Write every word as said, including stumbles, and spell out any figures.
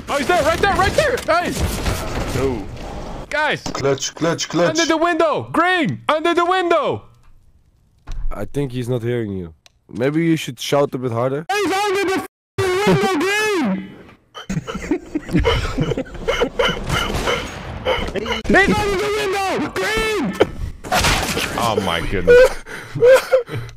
Oh, he's there, right there, right there. Hey. No. Guys. Clutch, clutch, clutch. Under the window. Green. Under the window. I think he's not hearing you. Maybe you should shout a bit harder. He's under the window, Green. He's under the window, Green. Oh my goodness.